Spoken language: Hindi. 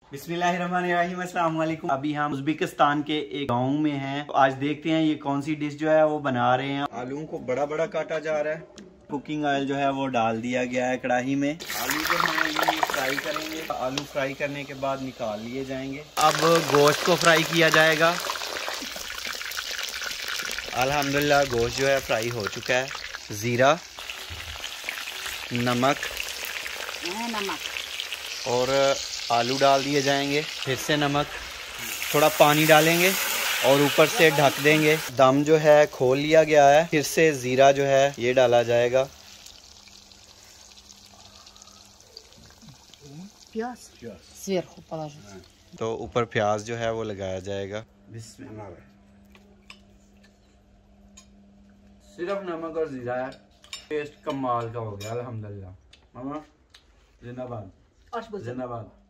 बिस्मिल्लाहिर्रहमानिर्रहीम, अस्सलाम वालेकुम। अभी हम उज़्बेकिस्तान के एक गांव में हैं। तो आज देखते हैं ये कौन सी डिश जो है वो बना रहे हैं। आलूओं को बड़ा बड़ा काटा जा रहा है। कुकिंग ऑयल जो है वो डाल दिया गया है कढ़ाई में। आलू जो है ये फ्राई करेंगे। आलू फ्राई करने के बाद निकाल लिए जाएंगे। अब गोश्त को फ्राई किया जाएगा। अल्हम्दुलिल्लाह गोश्त जो है फ्राई हो चुका है। ज़ीरा, नमक और आलू डाल दिए जाएंगे। फिर से नमक, थोड़ा पानी डालेंगे और ऊपर से ढक देंगे। दम जो है खोल लिया गया है। फिर से ज़ीरा जो है ये डाला जाएगा। तो ऊपर प्याज जो है वो लगाया जाएगा। सिर्फ नमक और ज़ीरा है, टेस्ट कमाल का हो गया। अल्हम्दुलिल्लाह। मामा जिंदाबाद, जिंदाबाद।